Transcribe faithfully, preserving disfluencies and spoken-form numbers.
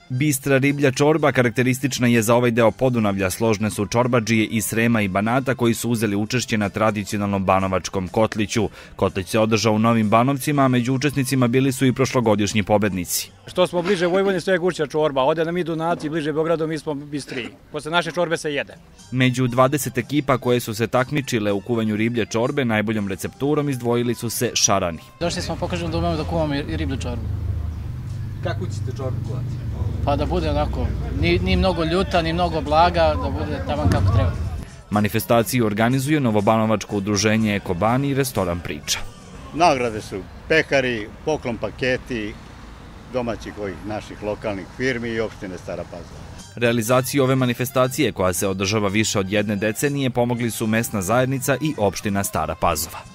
Bistra riblja čorba karakteristična je za ovaj deo Podunavlja. Složne su čorbadžije iz Srema i Banata koji su uzeli učešće na tradicionalnom banovačkom kotliću. Kotlić se održao u Novim Banovcima, a među učesnicima bili su i prošlogodišnji pobednici. Što smo bliže Vojvodini, što je gušća čorba. Ode nam idu naci, bliže Beogradu, mi smo bistriji. Posle naše čorbe se jede. Među dvadeset ekipa koje su se takmičile u kuvanju riblje čorbe, najboljom recepturom izdvojili su se šarani. Došli smo pokažemo da umemo da kuvamo i riblju čorbu. Kako ćete čorbu kuvati? Pa da bude onako, ni, ni mnogo ljuta, ni mnogo blaga, da bude taman kako treba. Manifestaciju organizuje Novobanovačko udruženje Ekobani i restoran Priča. Nagrade su pekari, poklon paketi domaćih ovih naših lokalnih firmi i opštine Stara Pazova. Realizaciju ove manifestacije, koja se održava više od jedne decenije, pomogli su mesna zajednica i opština Stara Pazova.